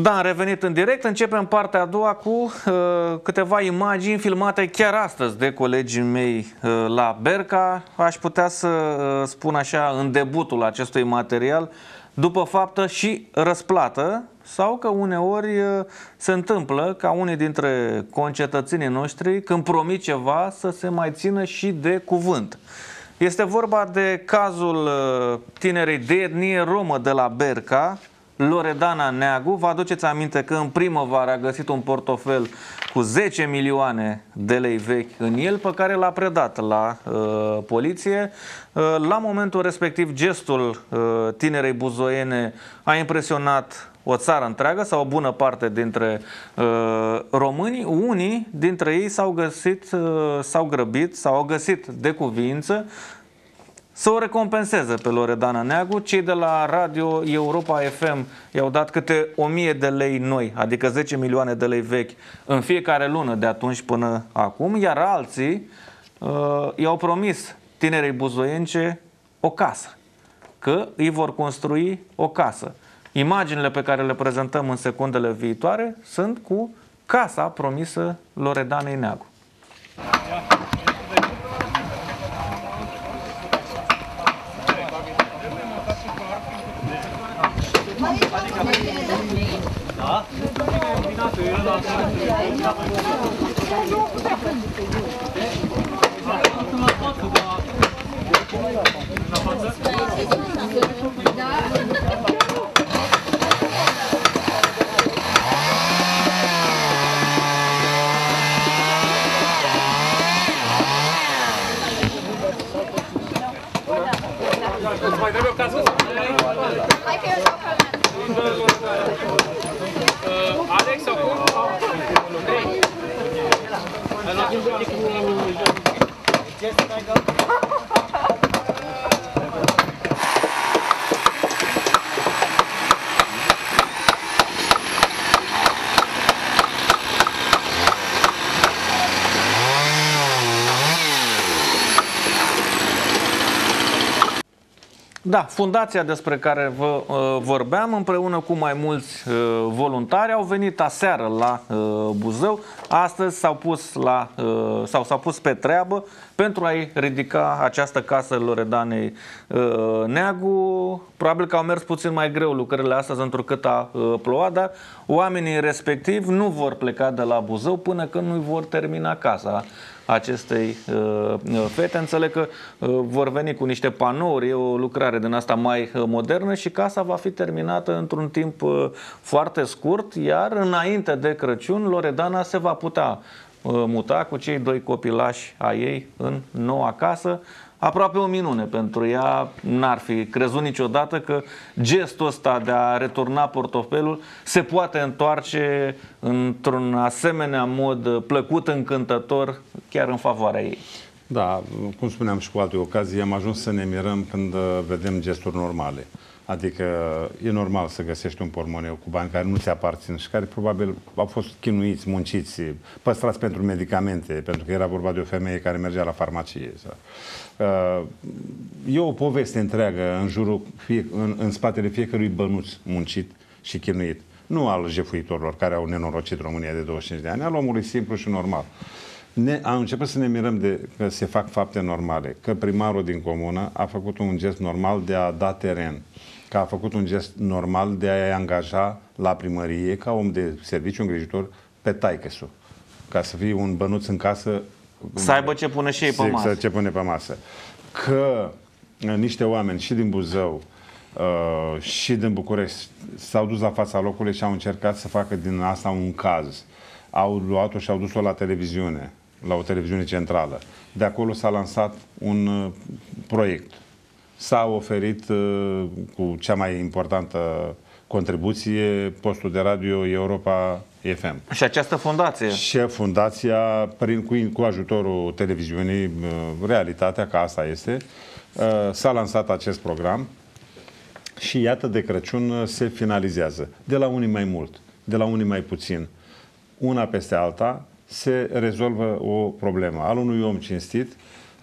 Da, am revenit în direct. Începem partea a doua cu câteva imagini filmate chiar astăzi de colegii mei la Berca. Aș putea să spun așa, în debutul acestui material, după faptă și răsplată, sau că uneori se întâmplă ca unii dintre concetățenii noștri, când promit ceva, să se mai țină și de cuvânt. Este vorba de cazul tinerei de etnie romă de la Berca, Loredana Neagu. Vă aduceți aminte că în primăvară a găsit un portofel cu 10 milioane de lei vechi în el, pe care l-a predat la poliție. La momentul respectiv, gestul tinerei buzoiene a impresionat o țară întreagă sau o bună parte dintre români. Unii dintre ei s-au grăbit sau au găsit de cuviință să o recompenseze pe Loredana Neagu. Cei de la Radio Europa FM i-au dat câte 1000 de lei noi, adică 10 milioane de lei vechi în fiecare lună de atunci până acum, iar alții i-au promis tinerei buzoience o casă, că îi vor construi o casă. Imaginile pe care le prezentăm în secundele viitoare sunt cu casa promisă Loredanei Neagu. Da? Mai trebuie o casă. Alex, acum? Da, fundația despre care vă vorbeam, împreună cu mai mulți voluntari, au venit aseară la Buzău. Astăzi s-au pus pe treabă pentru a-i ridica această casă Loredanei Neagu. Probabil că au mers puțin mai greu lucrările astăzi, întrucât a plouat, dar oamenii respectivi nu vor pleca de la Buzău până când nu vor termina casa acestei fete. Înțeleg că vor veni cu niște panouri, e o lucrare din asta mai modernă și casa va fi terminată într-un timp foarte scurt, iar înainte de Crăciun Loredana se va putea muta cu cei 2 copilași ai ei în noua casă. Aproape o minune pentru ea. N-ar fi crezut niciodată că gestul ăsta de a returna portofelul se poate întoarce într-un asemenea mod plăcut, încântător, chiar în favoarea ei. Da, cum spuneam și cu alte ocazii, am ajuns să ne mirăm când vedem gesturi normale. Adică e normal să găsești un portmoneu cu bani care nu ți aparțin și care probabil au fost chinuiți, munciți, păstrați pentru medicamente, pentru că era vorba de o femeie care mergea la farmacie. E o poveste întreagă în spatele fiecărui bănuț muncit și chinuit. Nu al jefuitorilor care au nenorocit România de 25 de ani, al omului simplu și normal. Am început să ne mirăm că se fac fapte normale, că primarul din comună a făcut un gest normal de a da teren, că a făcut un gest normal de a-i angaja la primărie ca om de serviciu îngrijitor pe taică-su, ca să fie un bănuț în casă, să aibă ce pune și ei pe masă. Ce pune pe masă. Că niște oameni și din Buzău și din București s-au dus la fața locului și au încercat să facă din asta un caz. Au luat-o și au dus-o la televiziune, la o televiziune centrală. De acolo s-a lansat un proiect. S-a oferit cu cea mai importantă contribuție postul de radio Europa FM. Și această fundație? Și fundația, cu ajutorul televiziunii, Realitatea, că asta este, s-a lansat acest program și iată, de Crăciun se finalizează. De la unii mai mult, de la unii mai puțin. Una peste alta se rezolvă o problemă al unui om cinstit,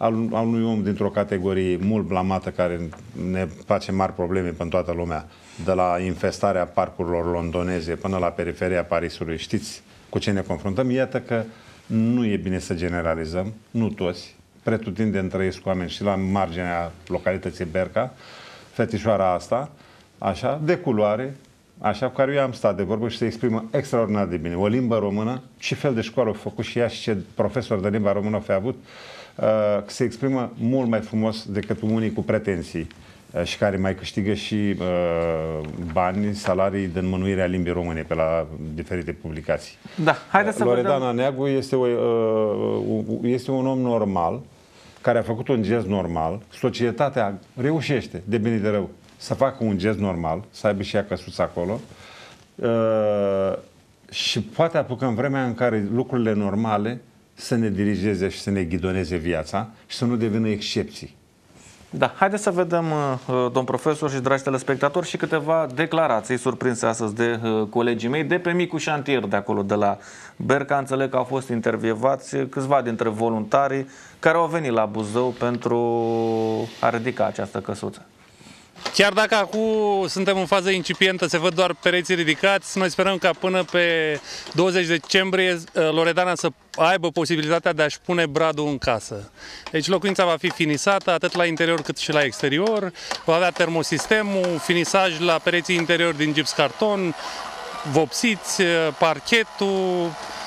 al unui om dintr-o categorie mult blamată care ne face mari probleme pentru toată lumea, de la infestarea parcurilor londoneze până la periferia Parisului. Știți cu ce ne confruntăm? Iată că nu e bine să generalizăm, nu toți, pretutindeni trăiesc oameni și la marginea localității Berca, fetișoara asta, așa, de culoare, așa, cu care eu am stat de vorbă și se exprimă extraordinar de bine. O limbă română, ce fel de școală a făcut și ea și ce profesor de limba română a fi avut, se exprimă mult mai frumos decât unii cu pretenții și care mai câștigă și bani, salarii de înmânuirea limbii române pe la diferite publicații. Da, haideți să Loredana vedem. Neagu este un om normal, care a făcut un gest normal. Societatea reușește, de bine de rău, să facă un gest normal, să aibă și ea căsuță acolo și poate apucă în vremea în care lucrurile normale să ne dirigeze și să ne ghidoneze viața și să nu devină excepții. Da, haideți să vedem, domn profesor și dragi telespectatori, și câteva declarații surprinse astăzi de colegii mei de pe micul șantier de acolo, de la Berca. Înțeleg că au fost intervievați câțiva dintre voluntarii care au venit la Buzău pentru a ridica această căsuță. Chiar dacă acum suntem în fază incipientă, se văd doar pereții ridicați, noi sperăm ca până pe 20 decembrie Loredana să aibă posibilitatea de a-și pune bradul în casă. Deci locuința va fi finisată atât la interior cât și la exterior, va avea termosistemul, finisaj la pereții interior din gips carton, vopsiți, parchetul.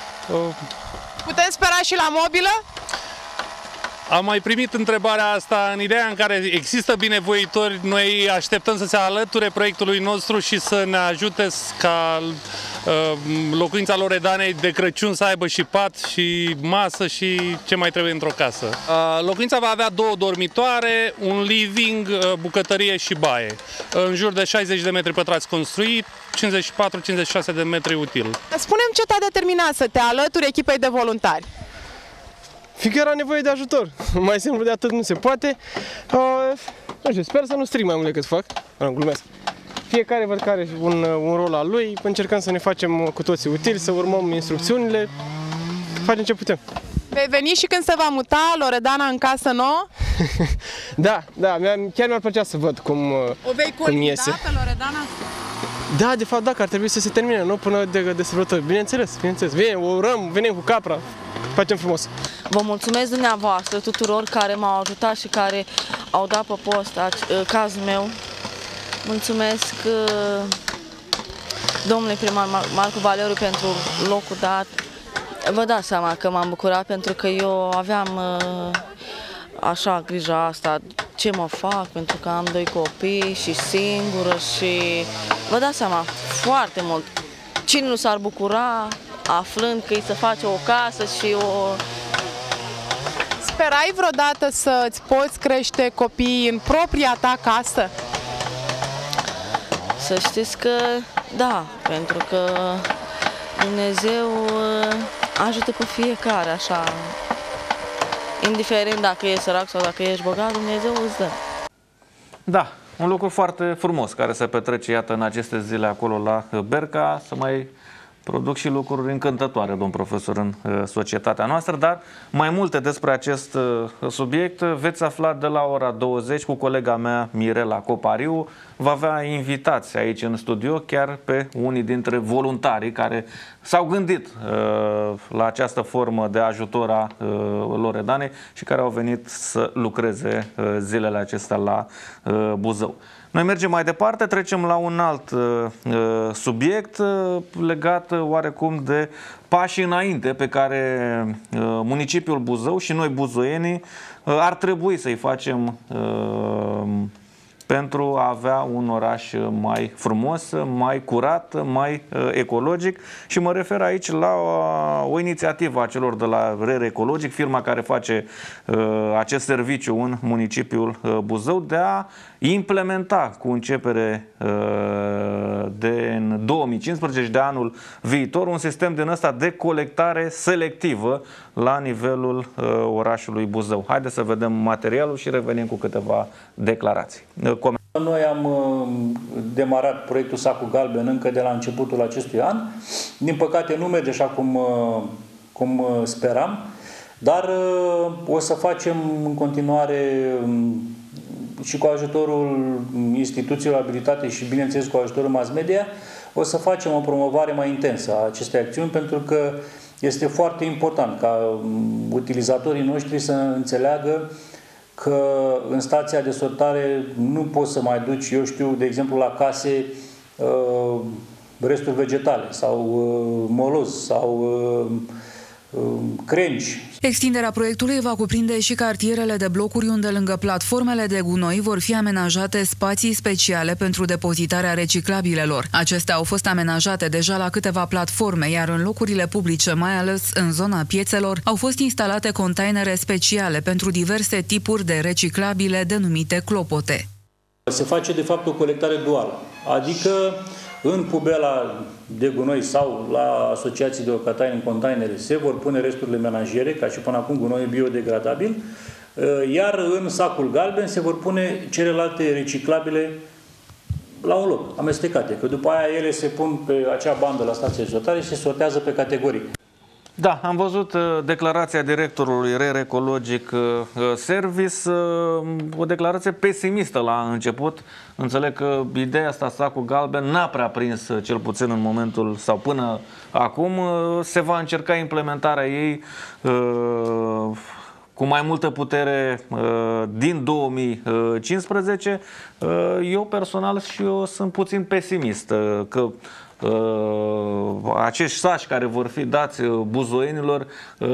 Putem spera și la mobilă? Am mai primit întrebarea asta în ideea în care există binevoitori, noi așteptăm să se alăture proiectului nostru și să ne ajute ca locuința Loredanei de Crăciun să aibă și pat și masă și ce mai trebuie într-o casă. Locuința va avea 2 dormitoare, un living, bucătărie și baie. În jur de 60 de metri pătrați construit, 54-56 de metri util. Spune-mi ce te-a determinat să te alături echipei de voluntari. Fiindcă era nevoie de ajutor. Mai simplu de atât nu se poate. Nu știu, sper să nu strig mai mult decât fac. Glumesc. Fiecare văd că are un rol al lui. Încercăm să ne facem cu toții utili, să urmăm instrucțiunile. Facem ce putem. Vei veni și când se va muta Loredana în casă nouă? Da, chiar mi-ar plăcea să văd cum iese. pe Loredana? Da, de fapt, da, că ar trebui să se termine, nu? Până de sărbători. Bineînțeles. Vine, o urăm, venim cu capra. Facem frumos. Vă mulțumesc dumneavoastră tuturor care m-au ajutat și care au dat pe post cazul meu. Mulțumesc domnului primar Marcu Valeriu pentru locul dat. Vă dați seama că m-am bucurat pentru că eu aveam așa grija asta, ce mă fac, pentru că am 2 copii și singură și vă dați seama foarte mult. Cine nu s-ar bucura aflând că îi se face o casă și o... Sperai vreodată să-ți poți crește copiii în propria ta casă? Să știți că da, pentru că Dumnezeu ajută pe fiecare așa. Indiferent dacă e sărac sau dacă ești bogat, Dumnezeu îți dă. Da, un lucru foarte frumos care se petrece, iată, în aceste zile acolo la Berca, să mai produc și lucruri încântătoare, domn profesor, în societatea noastră, dar mai multe despre acest subiect veți afla de la ora 20 cu colega mea Mirela Copariu. Va avea invitați aici în studio chiar pe unii dintre voluntarii care s-au gândit la această formă de ajutor a Loredanei și care au venit să lucreze zilele acestea la Buzău. Noi mergem mai departe, trecem la un alt subiect legat oarecum de pașii înainte pe care municipiul Buzău și noi buzoienii ar trebui să-i facem pentru a avea un oraș mai frumos, mai curat, mai ecologic și mă refer aici la o inițiativă a celor de la RER Ecologic, firma care face acest serviciu în municipiul Buzău, de a implementa cu începere în 2015 și de anul viitor un sistem din ăsta de colectare selectivă la nivelul orașului Buzău. Haideți să vedem materialul și revenim cu câteva declarații. Noi am demarat proiectul Sacul Galben încă de la începutul acestui an. Din păcate nu merge așa cum speram. Dar o să facem în continuare și cu ajutorul instituțiilor abilitate și, bineînțeles, cu ajutorul mass media, o să facem o promovare mai intensă a acestei acțiuni, pentru că este foarte important ca utilizatorii noștri să înțeleagă că în stația de sortare nu poți să mai duci, eu știu, de exemplu, la case resturi vegetale sau moloz sau crengi. Extinderea proiectului va cuprinde și cartierele de blocuri unde, lângă platformele de gunoi, vor fi amenajate spații speciale pentru depozitarea reciclabilelor. Acestea au fost amenajate deja la câteva platforme, iar în locurile publice, mai ales în zona piețelor, au fost instalate containere speciale pentru diverse tipuri de reciclabile denumite clopote. Se face, de fapt, o colectare duală, adică în pubela de gunoi sau la asociații de locatari în containere se vor pune resturile menajere, ca și până acum gunoi biodegradabil, iar în sacul galben se vor pune celelalte reciclabile la un loc, amestecate, că după aia ele se pun pe acea bandă la stația de sortare și se sortează pe categorii. Da, am văzut declarația directorului RER Ecologic Service, o declarație pesimistă la început. Înțeleg că ideea asta, sacul galben, n-a prea prins, cel puțin în momentul sau până acum. Se va încerca implementarea ei cu mai multă putere din 2015. Eu personal și eu sunt puțin pesimist că acești saci care vor fi dați buzoienilor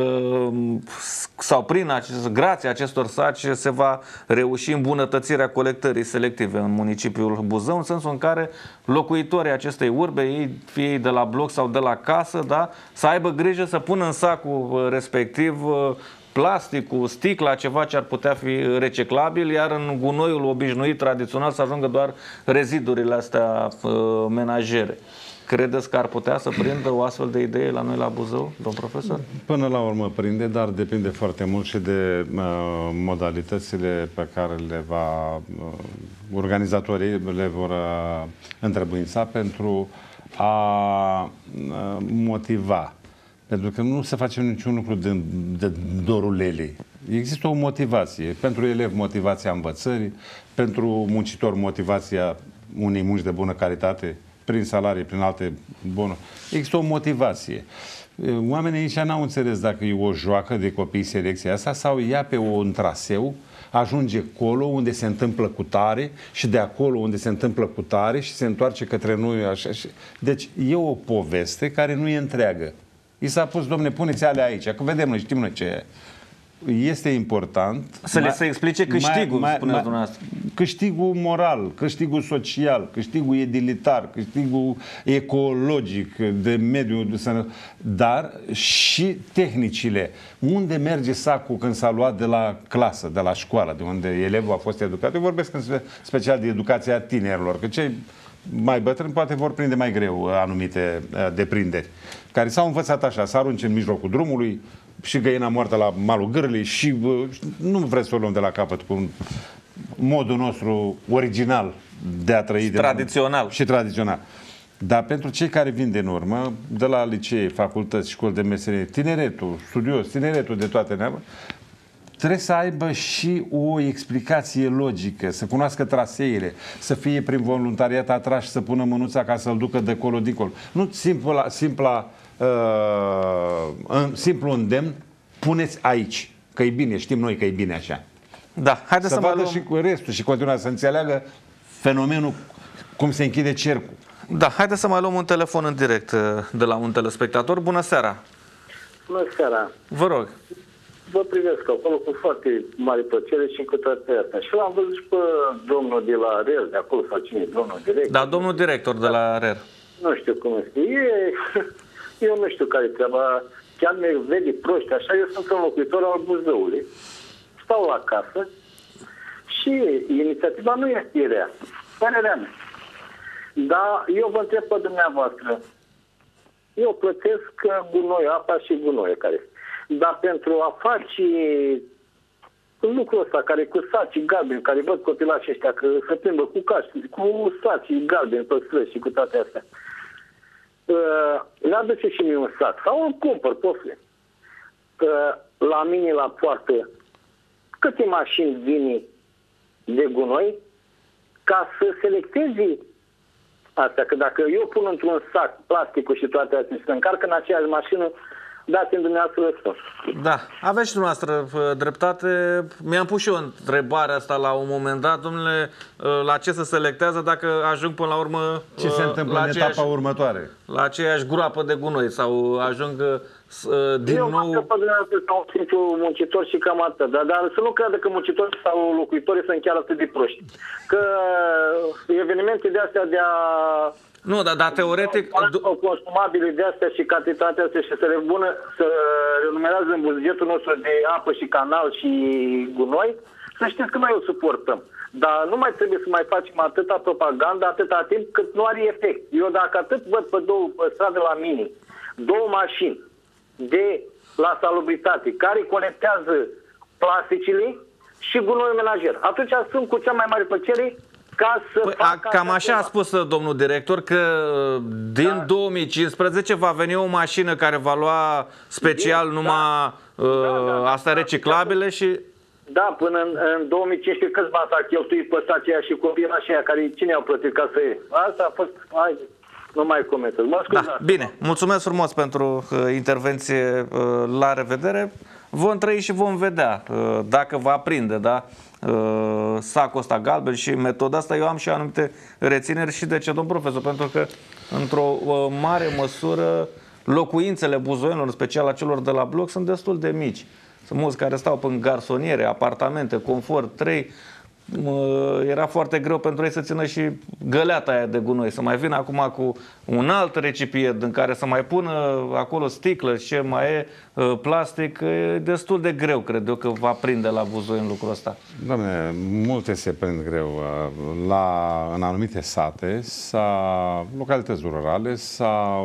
sau grație acestor saci se va reuși îmbunătățirea colectării selective în municipiul Buzău, în sensul în care locuitorii acestei urbe, fie ei de la bloc sau de la casă, da, să aibă grijă să pună în sacul respectiv plasticul, sticla, ceva ce ar putea fi reciclabil, iar în gunoiul obișnuit, tradițional, să ajungă doar rezidurile astea menajere. Credeți că ar putea să prindă o astfel de idee la noi la Buzău, domn profesor? Până la urmă prinde, dar depinde foarte mult și de modalitățile pe care organizatorii le vor întrebuința pentru a motiva. Pentru că nu se face niciun lucru de dorul lelei. Există o motivație. Pentru elev motivația învățării, pentru muncitor motivația unei munci de bună calitate, prin salarii, prin alte bunuri. Există o motivație. Oamenii aici n-au înțeles dacă e o joacă de copii selecția asta sau ia pe un traseu, ajunge acolo unde se întâmplă cu tare și de acolo unde se întâmplă cu tare și se întoarce către noi așa. Deci e o poveste care nu e întreagă. I s-a pus, domne, puneți alea aici, că vedem noi, știm noi ce e. Este important să le se explice câștigul, spuneți dumneavoastră. Câștigul moral, câștigul social, câștigul edilitar, câștigul ecologic, de mediu, dar și tehnicile. Unde merge sacul când s-a luat de la clasă, de la școală, de unde elevul a fost educat? Eu vorbesc în special de educația tinerilor, că cei mai bătrâni poate vor prinde mai greu anumite deprinderi, care s-au învățat așa, să arunce în mijlocul drumului, și găina moartă la malul gârlii și nu vreți să o luăm de la capăt cu modul nostru original de a trăi. Tradițional. Și tradițional. Dar pentru cei care vin din urmă, de la licee, facultăți, școli de meserie, tineretul, studios, tineretul de toate neamurile, trebuie să aibă și o explicație logică, să cunoască traseele, să fie prin voluntariat atrași, să pună mânuța ca să-l ducă de colo dincolo. Nu simplu îndemn, puneți aici, că e bine, știm noi că e bine așa. Da, haideți să vadă și cu restul și continua să înțeleagă fenomenul, cum se închide cercul. Da, haideți să mai luăm un telefon în direct de la un telespectator. Bună seara! Bună seara! Vă rog! Vă privesc acolo cu foarte mare plăcere și cu toate astea. Și l-am văzut și pe domnul de la RER, de acolo, sau cine, domnul director. Da, domnul director de la RER. Nu știu cum este. Eu nu știu care treaba. Chiar ne vede proști așa. Eu sunt un locuitor al Buzăului. Stau la casă și inițiativa nu este rea. Părerea mea. Dar eu vă întreb pe dumneavoastră. Eu plătesc gunoi, apa și gunoi care este. Dar pentru a face lucrul ăsta, care cu sacii galbeni, care văd copilașii ăștia că se plimbă cu cași, cu sacii galbeni pe străzi și cu toate astea, le aduce și mie un sac. Sau îl cumpăr, pofle. la mine la poartă câte mașini vin de gunoi ca să selectezi asta. Că dacă eu pun într-un sac plasticul și toate astea și se încarcă în aceeași mașină, dați-mi dumneavoastră răspuns. Da, aveți și dumneavoastră dreptate. Mi-am pus și eu întrebarea asta la un moment dat, domnule, la ce se selectează dacă ajung până la urmă Ce se întâmplă în etapa următoare? La aceeași groapă de gunoi sau ajung din eu nou... Eu sau simplu muncitor și cam atât, dar să nu creadă că muncitorii sau locuitorii sunt chiar atât de proști. Că evenimente de astea de a... Nu, dar teoretic... consumabile de astea și cantitatea astea și să renumerează în bugetul nostru de apă și canal și gunoi, să știți că noi o suportăm. Dar nu mai trebuie să mai facem atâta propagandă atâta timp cât nu are efect. Eu dacă atât văd pe stradă la mine, 2 mașini la salubritate care colectează plasticile și gunoiul menajer, atunci sunt cu cea mai mare plăcere ca să cam așa a spus domnul director, că din 2015 va veni o mașină care va lua special numai astea reciclabile și... Da, până în 2015 câți bani s-a cheltuit pe stația și copiii aceia care cine au plătit ca să iei? Asta a fost... Nu mai comentez. Da, bine. Mulțumesc frumos pentru intervenție. La revedere. Vom trăi și vom vedea dacă va prinde, da? Sacul ăsta galben și metoda asta. Eu am și anumite rețineri și de ce, domn profesor? Pentru că într-o mare măsură locuințele buzoienilor, în special a celor de la bloc, sunt destul de mici. Sunt mulți care stau în garsoniere, apartamente, confort 3. Era foarte greu pentru ei să țină și găleata aia de gunoi. Să mai vină acum cu un alt recipient în care să mai pună acolo sticlă și ce mai e plastic. E destul de greu, cred eu, că va prinde la buzoi în lucrul ăsta. Doamne, multe se prind greu. În anumite sate sau localități rurale s-au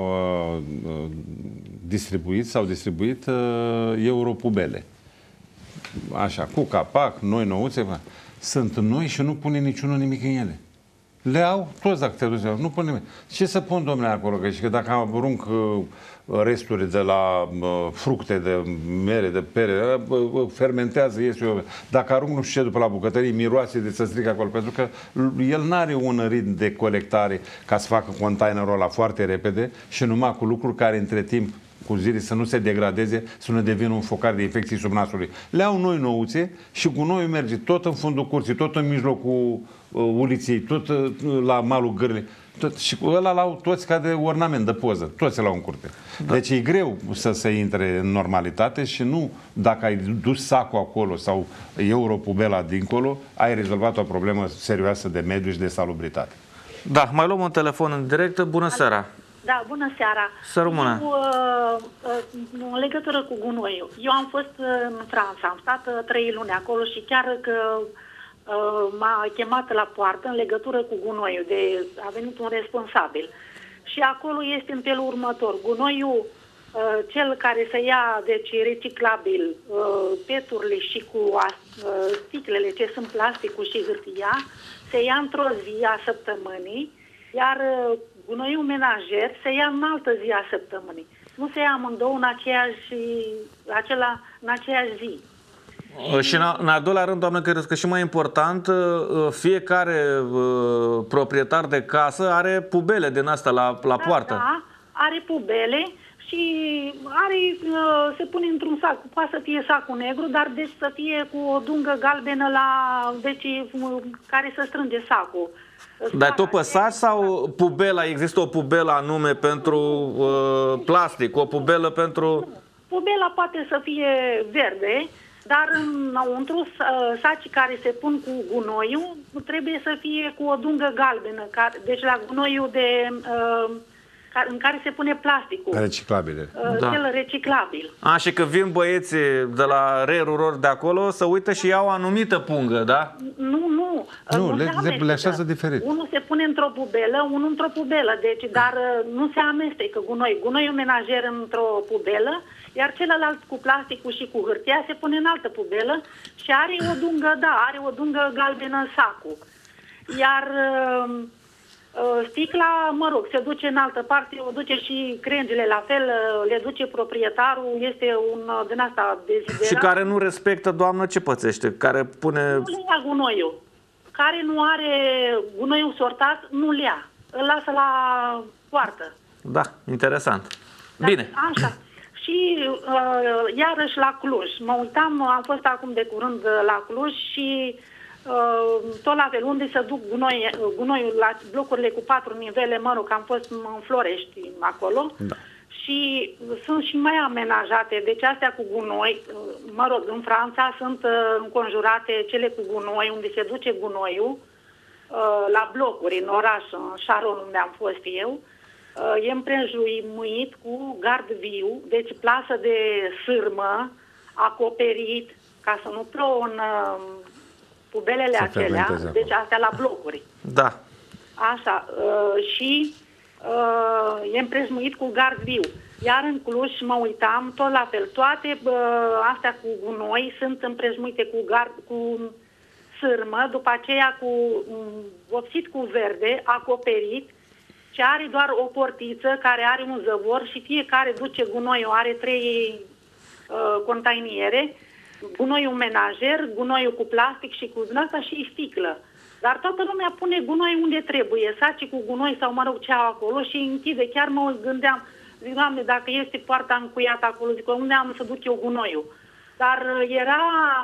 distribuit europubele. Așa, cu capac, noi nouțe. Sunt noi și nu pune niciunul nimic în ele. Le au toți dacă te duci, nu pune nimic. Ce să pun, domnule, acolo? Că dacă arunc resturi de la fructe, de mere, de pere, fermentează, iese. Dacă arunc nu știu ce după la bucătărie, miroase de să strică acolo, pentru că el n-are un ritm de colectare ca să facă containerul ăla foarte repede și numai cu lucruri care între timp cu zile să nu se degradeze, să nu devină un focar de infecții sub nasului. Le au noi nouțe și cu noi merge tot în fundul curții, tot în mijlocul uliței, tot la malul gârlii. Și cu ăla l-au toți ca de ornament, de poză. Toți l-au în curte. Da. Deci e greu să se intre în normalitate și nu dacă ai dus sacul acolo sau europubela dincolo, ai rezolvat o problemă serioasă de mediu și de salubritate. Da, mai luăm un telefon în direct. Bună seara! Da, bună seara. Să rămână. În legătură cu gunoiul. Eu am fost în Franța, am stat 3 luni acolo și chiar că m-a chemat la poartă în legătură cu gunoiul. A venit un responsabil. Și acolo este în felul următor. Gunoiul, cel care se ia, deci reciclabil, peturile și cu sticlele ce sunt plasticul și hârtia, se ia într-o zi a săptămânii, iar gunoiul menajer se ia în altă zi a săptămânii. Nu se ia amândouă în aceeași zi. Și în al doilea rând, doamnă, cred că și mai important, fiecare proprietar de casă are pubele din asta la poartă. Da, are pubele și se pune într-un sac. Poate să fie sacul negru, dar deci să fie cu o dungă galbenă care să strânge sacul. Dar tot pe saci sau pubela? Există o pubelă anume pentru plastic, o pubelă pentru... Pubela poate să fie verde, dar înăuntru sacii care se pun cu gunoiul trebuie să fie cu o dungă galbenă, deci la gunoiul în care se pune plasticul. Reciclabile. Cel reciclabil. Și că vin băieții de la RER-uri de acolo să uită și iau o anumită pungă, da? Nu, le așează diferit. Unul se pune într-o pubelă, unul într-o pubelă, dar nu se amestecă gunoi. Gunoiul menajer într-o pubelă, iar celălalt cu plasticul și cu hârtia se pune în altă pubelă și are o dungă galbenă în sacul. Iar Sticla, mă rog, se duce în altă parte, o duce și crengile la fel, le duce proprietarul, este un din asta deziderat. Și care nu respectă, doamnă, ce pățește? Care pune... Nu le ia gunoiul. Care nu are gunoiul sortat, nu le ia. Îl lasă la poartă. Da, interesant. Bine. Așa. Și iarăși la Cluj. Mă uitam, am fost acum de curând la Cluj și tot la fel, unde se duc gunoiul la blocurile cu 4 nivele, mă rog, am fost în Florești acolo. Da. Și sunt și mai amenajate, deci astea cu gunoi, mă rog, în Franța sunt înconjurate cele cu gunoi, unde se duce gunoiul, la blocuri, în oraș, în Charon, unde am fost eu, e împrejmuit cu gard viu, deci plasă de sârmă, acoperit, ca să nu plouă în pubelele acelea, deci astea la blocuri. Da. Așa, și e împrejmuit cu gard viu. Iar în Cluj, mă uitam, tot la fel, toate astea cu gunoi sunt împrejmuite cu sârmă, după aceea cu vopsit cu verde, acoperit, și are doar o portiță care are un zăvor și fiecare duce gunoiul, are 3 containiere, gunoiul menajer, gunoiul cu plastic și cu din asta și sticlă. Dar toată lumea pune gunoi unde trebuie, saci cu gunoi sau, mă rog, ce au acolo și închide. Chiar mă gândeam, zic, Doamne, dacă este poarta încuiată acolo, zic, unde am să duc eu gunoiul? Dar era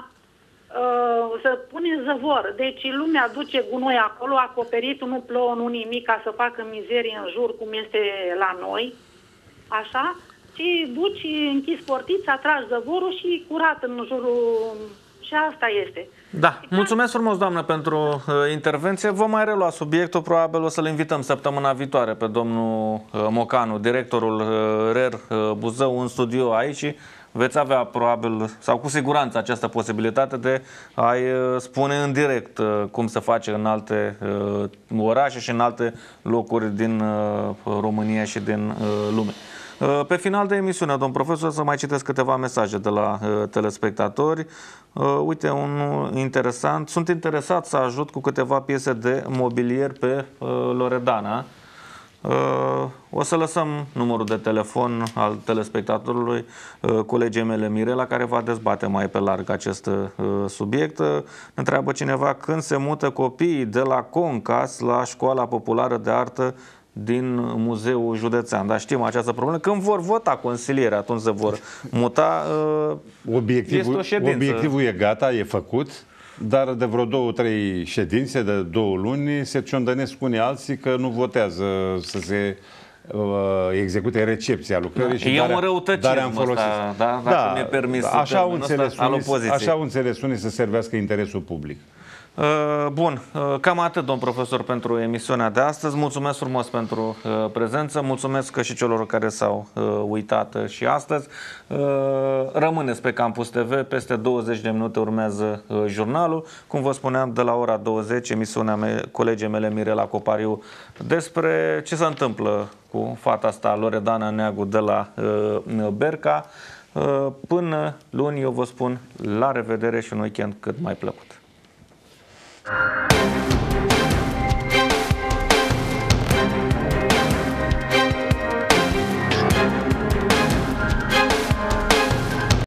să pune zăvor. Deci lumea duce gunoi acolo, acoperit, nu plouă, nu nimic, ca să facă mizerie în jur, cum este la noi. Așa? Și duci, închizi portița, tragi zăvorul și curat în jurul... Și asta este. Da, mulțumesc frumos, doamnă, pentru intervenție. Vom mai relua subiectul, probabil o să-l invităm săptămâna viitoare pe domnul Mocanu, directorul RER Buzău, în studio aici. Veți avea probabil, sau cu siguranță, această posibilitate de a-i spune în direct cum se face în alte orașe și în alte locuri din România și din lume. Pe final de emisiune, domn profesor, să mai citesc câteva mesaje de la telespectatori. Uite, unul interesant. Sunt interesat să ajut cu câteva piese de mobilier pe Loredana. O să lăsăm numărul de telefon al telespectatorului colegii mele Mirela, care va dezbate mai pe larg acest subiect. Întreabă cineva când se mută copiii de la Concas la Școala Populară de Artă din Muzeul Județean. Dar știm această problemă. Când vor vota consilierii, atunci se vor muta. Obiectivul e gata, e făcut, dar de vreo 2-3 ședințe, de 2 luni, se ciondănesc unii alții că nu votează să se execute recepția lucrării și darea în folosit. Dacă mi-e permis, așa au înțeles unii să servească interesul public. Bun, cam atât, domn profesor, pentru emisiunea de astăzi. Mulțumesc frumos pentru prezență, mulțumesc și celor care s-au uitat și astăzi. Rămâneți pe Campus TV, peste 20 de minute urmează jurnalul. Cum vă spuneam, de la ora 20, emisiunea colegii mele Mirela Copariu despre ce se întâmplă cu fata asta, Loredana Neagu, de la Berca. Până luni, eu vă spun la revedere și un weekend cât mai plăcut.